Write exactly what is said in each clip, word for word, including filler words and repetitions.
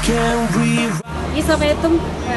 ഈ സമയത്തും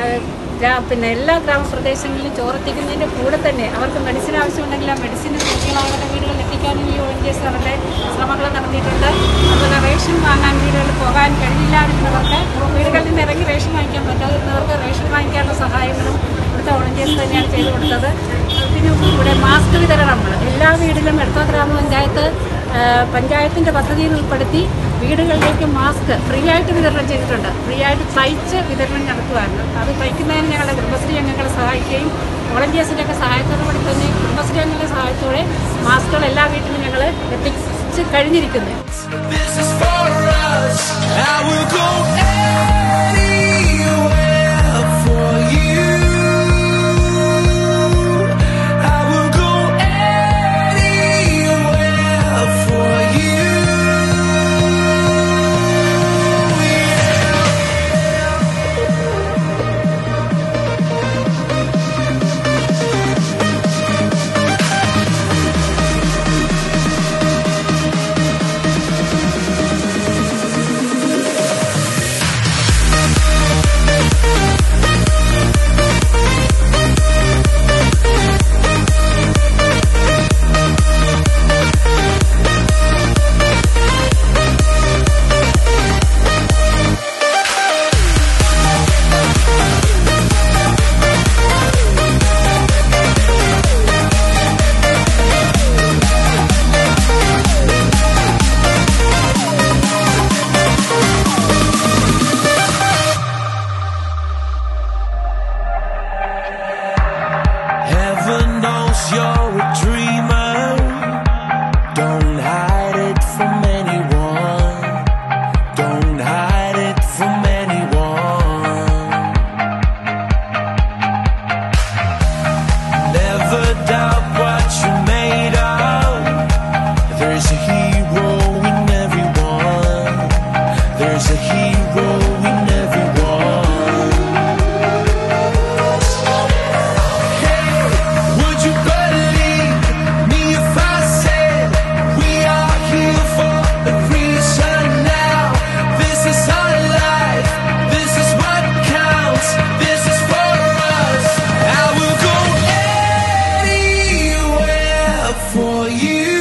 പിന്നെ എല്ലാ ഗ്രാമപ്രദേശങ്ങളിലും ചോറെത്തിക്കുന്നതിൻ്റെ കൂടെ തന്നെ അവർക്ക് മെഡിസിൻ ആവശ്യമുണ്ടെങ്കിൽ ആ മെഡിസിൻ കുട്ടികളാവരുടെ വീടുകളിൽ എത്തിക്കാനും ഈ വോളണ്ടിയേഴ്സ് അവരുടെ ശ്രമങ്ങൾ നടത്തിയിട്ടുണ്ട്. അതുപോലെ റേഷൻ വാങ്ങാൻ വീടുകളിൽ പോകാൻ കഴിഞ്ഞില്ലാതിരുന്നവർക്ക് വീടുകളിൽ നിന്ന് ഇറങ്ങി റേഷൻ വാങ്ങിക്കാൻ പറ്റാതിരുന്നവർക്ക് റേഷൻ വാങ്ങിക്കാനുള്ള സഹായങ്ങളും ഇവിടുത്തെ വോളണ്ടിയേഴ്സ് തന്നെയാണ് ചെയ്തു കൊടുത്തത്. പിന്നെ ഇവിടെ മാസ്ക് വിതരണം എല്ലാ വീടിലും എടത്വ ഗ്രാമപഞ്ചായത്ത് പഞ്ചായത്തിൻ്റെ പദ്ധതിയിൽ ഉൾപ്പെടുത്തി വീടുകളിലേക്ക് മാസ്ക് ഫ്രീ ആയിട്ട് വിതരണം ചെയ്തിട്ടുണ്ട്. ഫ്രീ ആയിട്ട് തയ്ച്ച് വിതരണം നടത്തുമായിരുന്നു. അത് തയ്ക്കുന്നതിന് ഞങ്ങളുടെ കുടുംബശ്രീ അംഗങ്ങളെ സഹായിക്കുകയും വോളണ്ടിയേഴ്സിൻ്റെ ഒക്കെ സഹായത്തോടു കൂടി തന്നെ കുടുംബശ്രീ അംഗങ്ങളുടെ സഹായത്തോടെ മാസ്കുകൾ എല്ലാ വീട്ടിലും ഞങ്ങൾ എത്തിച്ച് കഴിഞ്ഞിരിക്കുന്നു. For you